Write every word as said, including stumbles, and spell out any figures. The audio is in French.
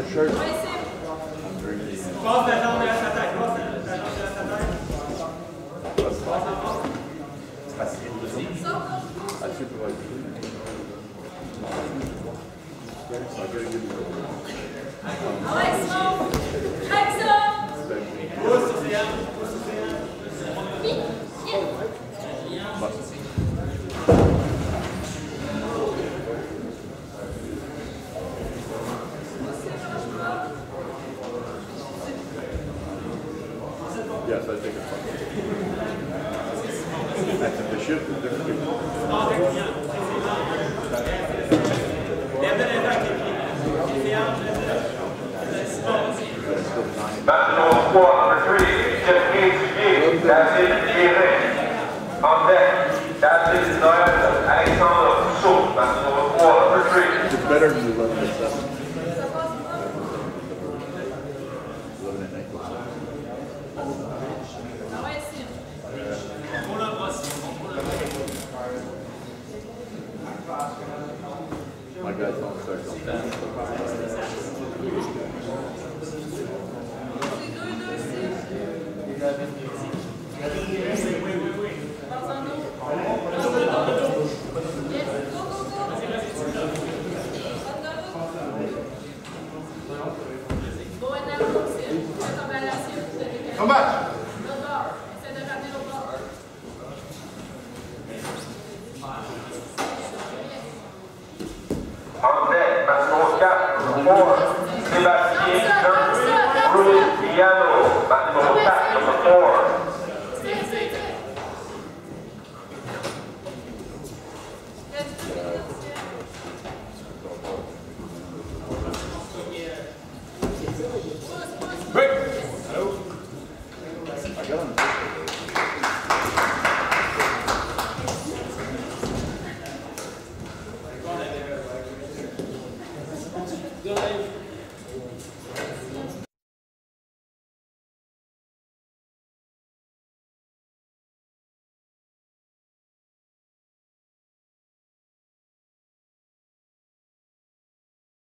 shirt. Passe la jambe derrière sa tête. Passe la jambe derrière sa tête. C'est facile aussi. Assez pour être plus. Ah ouais, Simon! Craque ça! Pousse sur ses hanches. Pousse sur ses hanches. Oui, viens. Yes, I think it's fun. That's the shift is different. Back number four, number three, just needs to be. That's it, Gary. On deck, that's it, Alexander Souk. That's number four, number three. It's better than eleven at seven. eleven at night. Ah ouais, Sim. My guys don't start going fast. Come back. On deck, that's number four, Sébastien Ruiz Piano. That's number four.